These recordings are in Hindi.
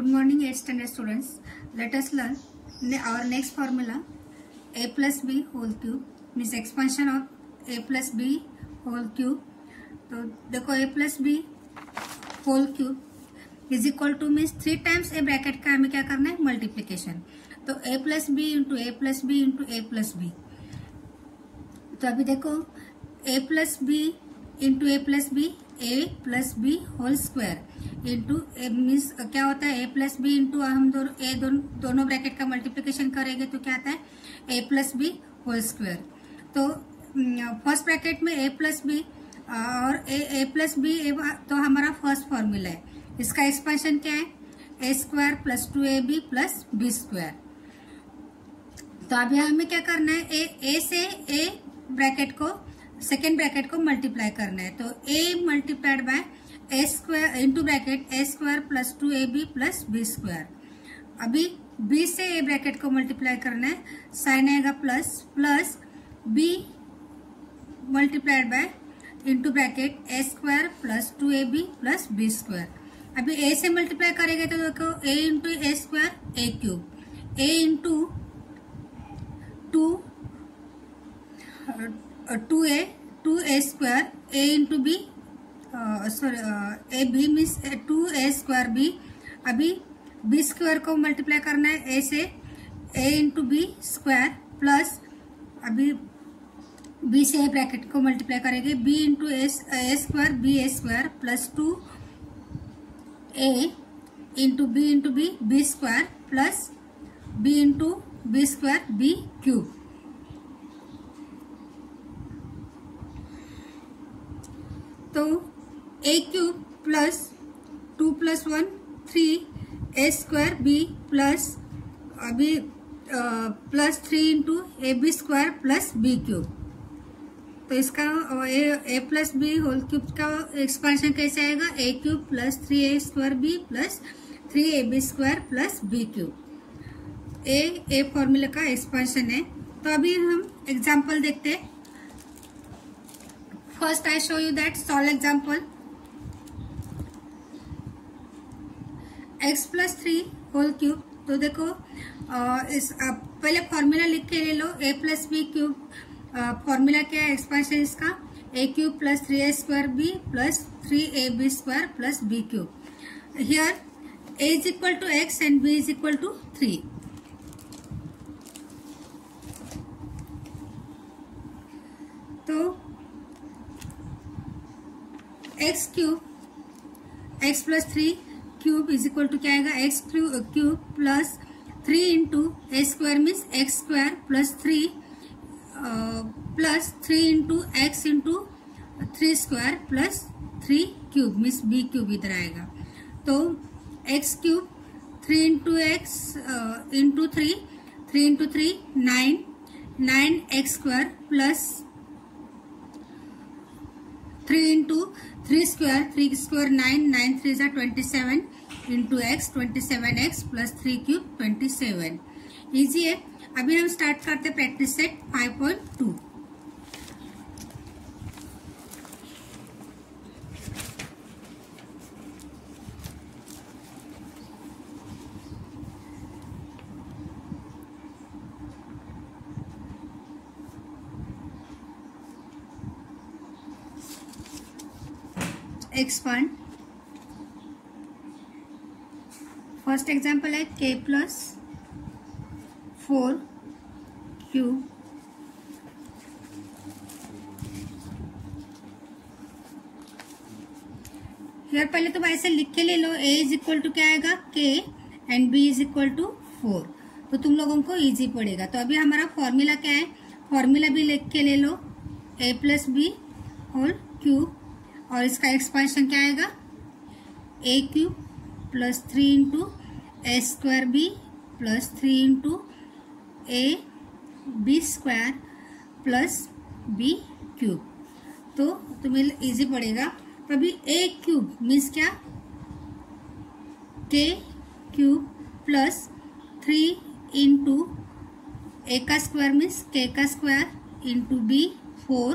Good morning, 8th standard students. Let us learn our next formula. A plus b whole cube means expansion of a plus b whole cube. तो देखो a plus b whole cube is equal to means 3 times a bracket का हमें क्या करना है, मल्टीप्लीकेशन. तो a plus b into a plus b into a plus b. तो अभी देखो a plus b into a plus b, a plus b whole square into means क्या होता है, a प्लस बी इंटू हम दोनों ब्रैकेट का मल्टीप्लीकेशन करेंगे तो क्या आता है, a plus B whole square. तो फर्स्ट ब्रैकेट में a प्लस बी और a प्लस बी तो हमारा फर्स्ट फॉर्मूला है. इसका एक्सपेंशन क्या है, a square plus 2ab plus B square. तो अभी हमें क्या करना है, a से a ब्रैकेट को सेकेंड ब्रैकेट को मल्टीप्लाई करना है. तो a multiplied by A square into bracket A square plus 2ab plus B square. अभी b से a ब्रैकेट को मल्टीप्लाई करना है, साइन आएगा plus plus b multiplied by into bracket A square plus 2ab plus B square. अभी a से मल्टीप्लाई करेंगे तो देखो a into A square A cube, a into 2a square a into B A B means 2a square B. अभी बी स्क्वायर को मल्टीप्लाई करना है a से, a into B square plus अभी b से a ब्रैकेट को मल्टीप्लाई करेंगे, b into A square B A square plus 2a into B B square plus b into B square B cube. तो a cube plus 2 plus 1 3 a square b plus अभी plus 3 into A B square plus B cube. तो इसका a plus B whole cube का एक्सपेंशन कैसे आएगा, a cube plus 3a square b plus 3ab square plus B cube. A formula का एक्सपेंशन है. तो अभी हम एग्जाम्पल देखते हैं. First, I show you that solve example. x plus 3 whole cube. तो देखो इस पहले फॉर्मूला लिख के ले लो, a plus b cube. Formula क्या है, एक्सपेंशन इसका a cube plus 3a square b plus 3ab square plus b cube. Here a is equal to x and b is equal to 3. तो x cube x plus 3 cube is equal to क्या आएगा, x cube plus 3 into A square means x square plus 3 into x into 3 square plus 3 cube means B cube इधर आएगा. तो x cube 3 into x into 3 into 3 9 x square plus 3 into 3 square 9 3 जा 27 into x 27x plus 3 cube 27. Easy है. अभी हम स्टार्ट करते practice set 5.2. Expand. First example है k प्लस 4 क्यूब. फिर पहले तुम ऐसे लिख के ले लो, a इज इक्वल टू क्या आएगा k and b is equal to 4. तो तुम लोगों को इजी पड़ेगा. तो अभी हमारा फॉर्मूला क्या है, फॉर्मूला भी लिख के ले लो, a plus B whole cube और इसका एक्सपेंशन क्या आएगा, a cube plus 3 into A square B plus 3 into A B square plus B cube. तो तुम्हें इजी पड़ेगा. तो अभी a क्यूब मीन्स क्या, k cube plus 3 into A का स्क्वायर मीन्स k का square into B 4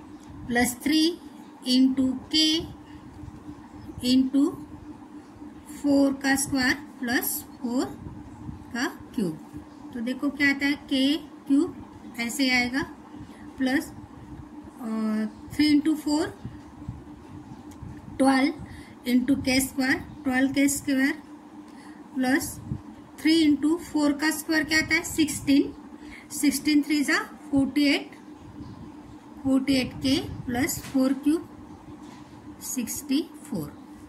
plus 3 into k into 4 का स्क्वायर प्लस 4 का क्यूब। तो देखो क्या आता है, के क्यूब ऐसे आएगा plus 3 into 4 12 into K square 12 K square plus 3 into 4 का स्क्वायर क्या आता है 16 3 जा 48 के प्लस 4 क्यूब 64।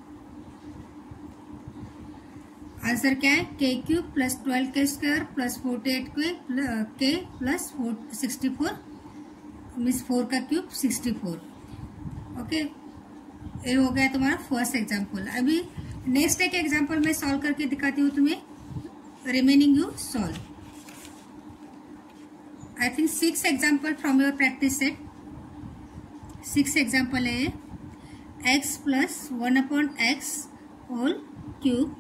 आंसर क्या है, के cube plus 12 K square plus 48 के प्लस 64 मीन्स 4 का क्यूब 64। ओके, ये हो गया तुम्हारा फर्स्ट एग्जाम्पल। अभी नेक्स्ट एक एग्जाम्पल मैं सॉल्व करके दिखाती हूँ तुम्हें, remaining you solve. I think 6 example from your practice set. 6 example है x plus 1/x whole cube.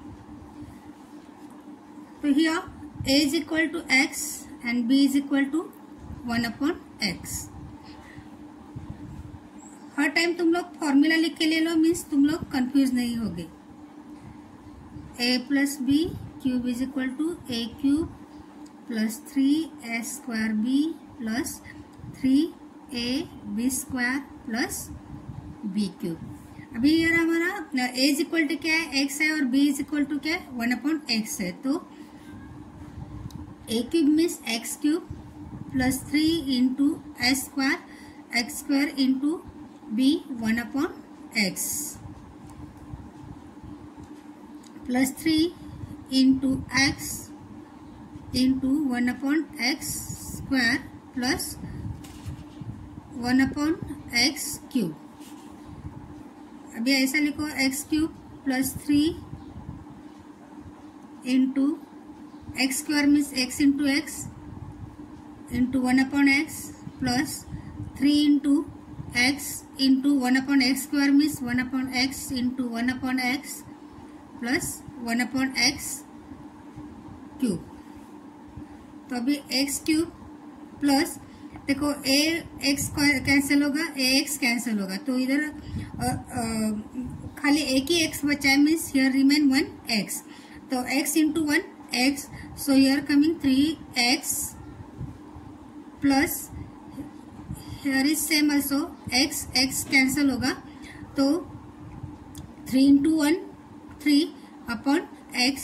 तो here a is equal to x and b is equal to 1/x। हर टाइम तुम लोग फॉर्मूला लिख के ले लो, मीन्स तुम लोग कंफ्यूज नहीं होगे। a plus B cube is equal to a cube plus 3a square b plus 3ab square plus b cube. अभी यार हमारा a इज इक्वल टू क्या है, x है, और b इज इक्वल टू क्या है 1/x है। तो a cube means x cube plus 3 into s square x square into b 1/x plus 3 into x into 1/x square plus 1/x cube. अभी ऐसा लिखो x cube plus 3 into x square means x into x into 1/x plus 3 into x into 1/x square means 1/x into 1/x plus 1/x cube. तो अभी x क्यूब प्लस देखो x कैंसिल होगा, ax कैंसिल होगा, तो इधर खाली एक ही x बचा है, मीन्स हियर रिमेन 1x। तो x into 1x, so here coming 3x plus here is same also x cancel होगा, तो 3 इंटू 1 3/x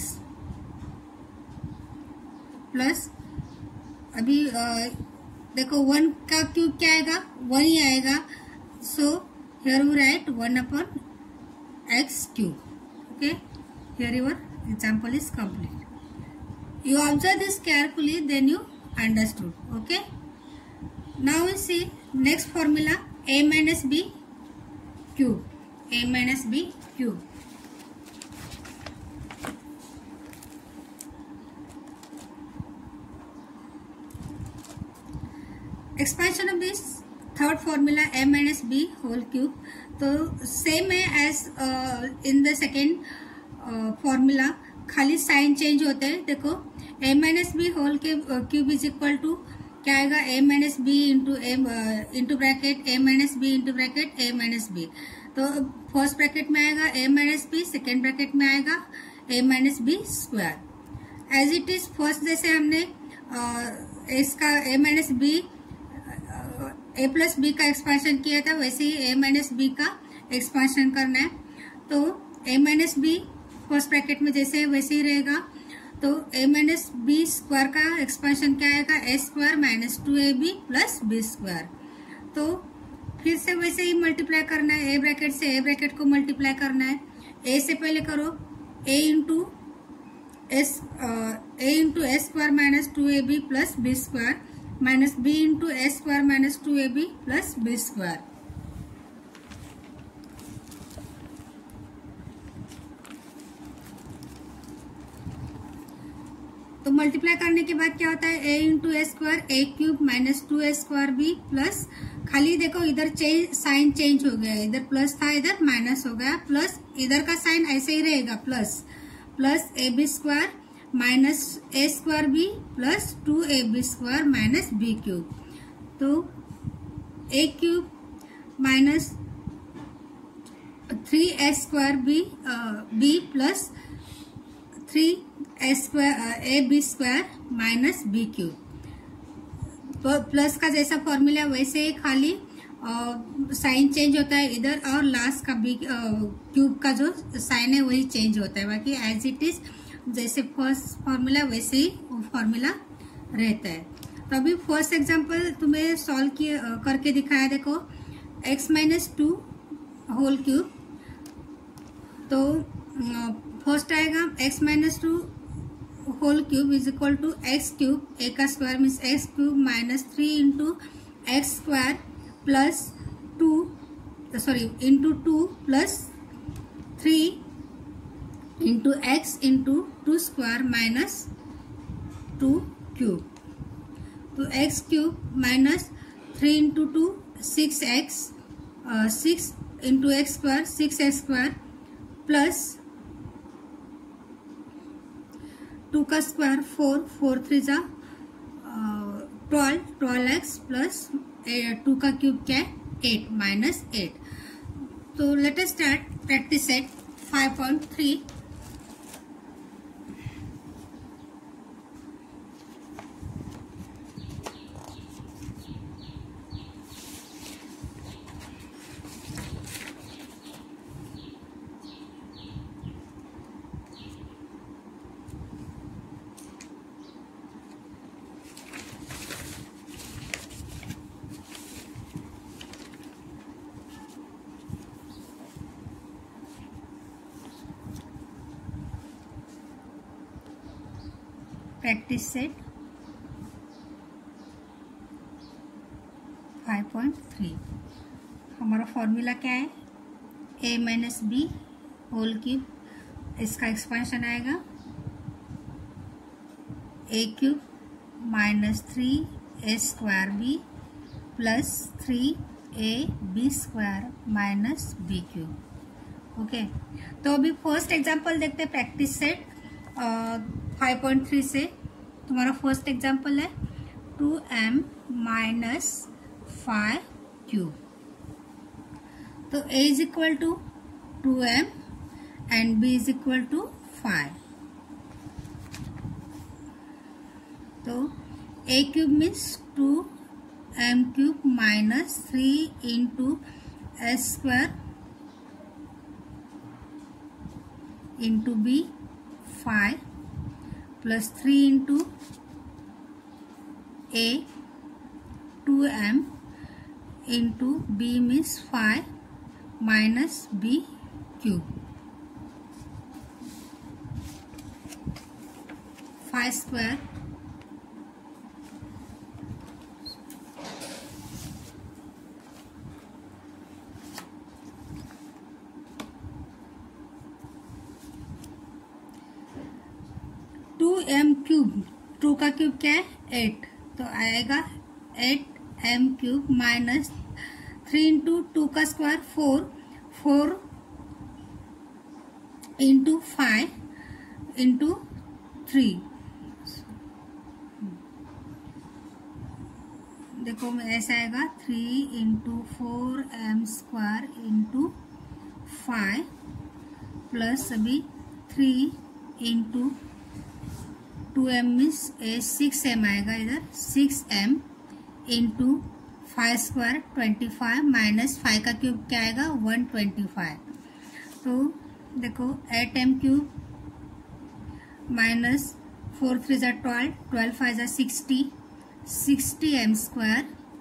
प्लस अभी देखो 1 का क्यूब क्या आएगा, 1 ही आएगा, so here we write 1/x cube. Okay, here your example is complete. You observe this carefully, then you understood. Okay. Now we see next formula, a minus b cube. A minus b cube. Expansion of this third formula, a minus b whole cube. तो same है as in the second formula, खाली साइन चेंज होते हैं। देखो a माइनस बी होल के क्यूब इज इक्वल टू क्या आएगा, a minus B into bracket a minus B into bracket a minus B. तो फर्स्ट ब्रैकेट में आएगा a minus B, second bracket में आएगा a minus B square. As it is first जैसे हमने इसका a minus B a plus B का एक्सपांशन किया था, वैसे ही a माइनस बी का एक्सपांशन करना है। तो a minus B first bracket में जैसे वैसे ही रहेगा, तो a माइनस बी स्क्वायर का एक्सपांशन क्या आएगा, a square minus 2ab plus B square. तो फिर से वैसे ही मल्टीप्लाई करना है, a ब्रैकेट से a ब्रैकेट को मल्टीप्लाई करना है। a से पहले करो a into S square minus 2ab plus B square minus b into S square minus 2ab plus B square. तो मल्टीप्लाई करने के बाद क्या होता है, a into A square a cube minus 2a square b plus, खाली देखो इधर साइन चेंज हो गया, इधर प्लस था इधर माइनस हो गया, प्लस इधर का साइन ऐसे ही रहेगा plus A B square minus A square B plus 2ab square minus B cube. तो a cube minus 3a square B plus 3 A B square minus B cube. तो प्लस का जैसा फॉर्मूला वैसे ही खाली साइन चेंज होता है इधर, और लास्ट का बी क्यूब का जो साइन है वही चेंज होता है, बाकी एज इट इज जैसे फर्स्ट फॉर्मूला वैसे ही वो फॉर्मूला रहता है। तो अभी फर्स्ट एग्जांपल तुम्हें सॉल्व करके दिखाया। देखो x माइनस 2 होल क्यूब। तो फर्स्ट आएगा x minus 2 whole cube is equal to x cube, A का square means x cube minus 3 into x square plus 2 plus 3 into x into 2 square minus 2 cube. तो x cube minus 3 into 2 6x, 6 into x square 6x square plus 2 का स्क्वायर 4, 4 3 जा 12x प्लस 2 का क्यूब क्या है 8 माइनस 8। तो let us start practice set 5.3। Practice set 5.3। हमारा फॉर्मूला क्या है, a minus B whole cube, इसका एक्सपेंशन आएगा a cube minus 3a square B plus 3a B square minus B cube. Okay, तो अभी फर्स्ट एग्जांपल देखते हैं प्रैक्टिस सेट 5.3 से। तुम्हारा फर्स्ट एग्जांपल है 2m माइनस 5 क्यूब। तो a is equal to 2m and b is equal to 5। तो a cube means 2m cube minus 3 into s square into b 5 plus 3 into a 2m into b means 5 minus b cube 5 square m cube, 2 का क्यूब क्या है 8, तो आएगा 8m क्यूब माइनस 3 इंटू 2 का स्क्वायर 4, 4 इंटू 5 इंटू 3। देखो ऐसा आएगा 3 into 4m square into 5 plus अभी 3 इंटू 2m मीन्स 6m आएगा इधर 6m इंटू 5 स्क्वायर 25 माइनस 5 का क्यूब क्या आएगा 125। तो देखो 8m क्यूब माइनस 4 3 जा 12, 12 5 जा 60, 60m स्क्वायर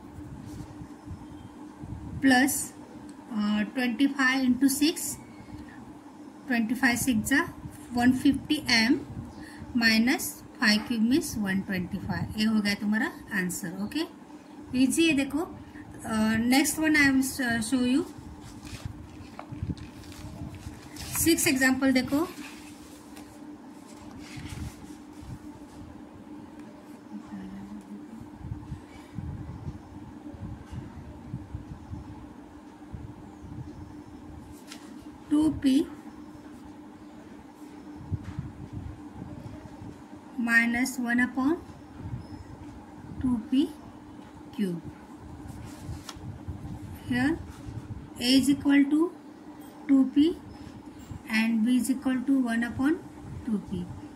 प्लस 25 इंटू 6, 25 6 जा 150m माइनस 5 क्यूब मीन्स 125। ये हो गया तुम्हारा आंसर। ओके, इजी है। देखो next one I will show you 6 example. देखो two P minus 1 upon 2p cube. Here a is equal to 2p and b is equal to 1 upon 2p.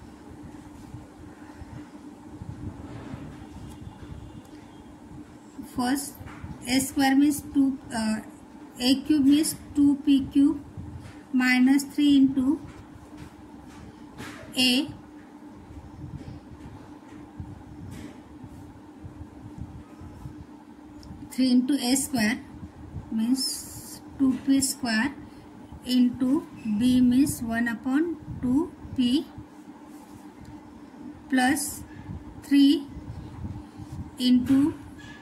first a square means 2, a cube means 2p cube minus 3 into a 3 into a square means 2p square into b means 1 upon 2p plus 3 into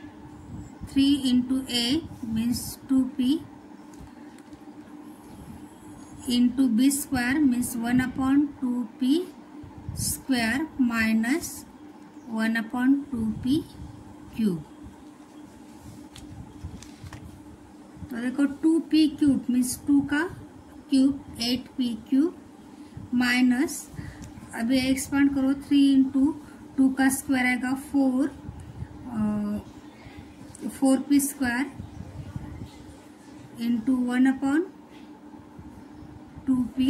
a means 2p into b square means 1 upon 2p square minus 1 upon 2p cube. तो देखो 2p क्यूब मीन्स 2 का क्यूब 8p क्यूब माइनस अभी एक्सपांड करो 3 इंटू 2 का स्क्वायर आएगा 4p square into 1 upon 2p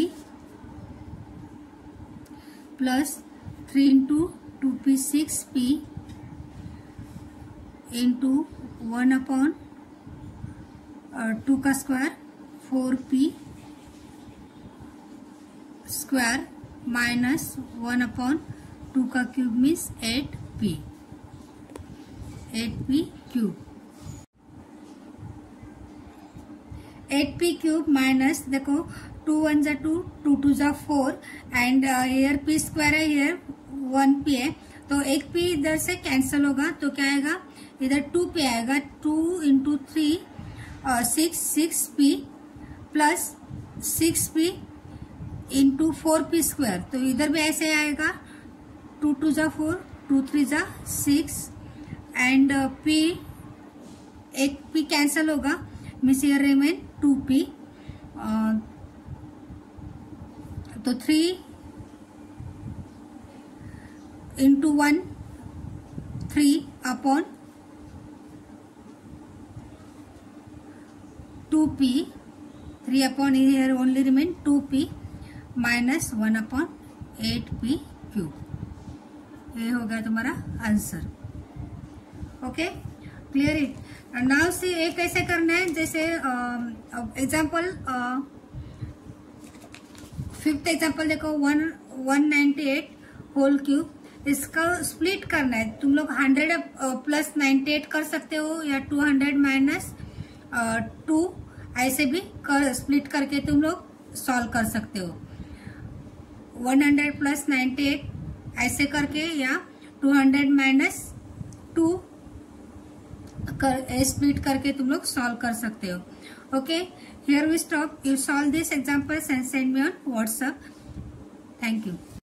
plus 3 into 2p 6p into 1 upon 2 का square 4p square minus 1 upon 2 का cube means 8p cube 8p cube minus देखो 2 1 जा 2 2 2 जा 4 एंड हियर p स्क्वायर है हियर 1p है तो एक p इधर से कैंसिल होगा तो क्या आएगा इधर 2p आएगा 2 into 3 6p plus 6p into 4p square तो इधर भी ऐसे आएगा 2 2 जा 4 2 3 जा 6 एंड p एक p कैंसिल होगा मीन्स हियर रिमेन 2p तो 3 into 1 3 upon 2p 3 upon here only remain 2p minus 1 upon 8p cube ये हो गया तुम्हारा answer. Okay clear it. Now see ये कैसे करना है जैसे एग्जांपल फिफ्थ एग्जांपल देखो 198 होल क्यूब इसका स्प्लिट करना है. तुम लोग 100 प्लस 98 कर सकते हो या 200 माइनस 2 ऐसे भी स्प्लिट करके तुम लोग सॉल्व कर सकते हो. 100 प्लस 98 ऐसे करके या 200 माइनस 2 स्प्लिट करके तुम लोग सॉल्व कर सकते हो. Okay here we stop. You solve this examples and send me on WhatsApp. Thank you.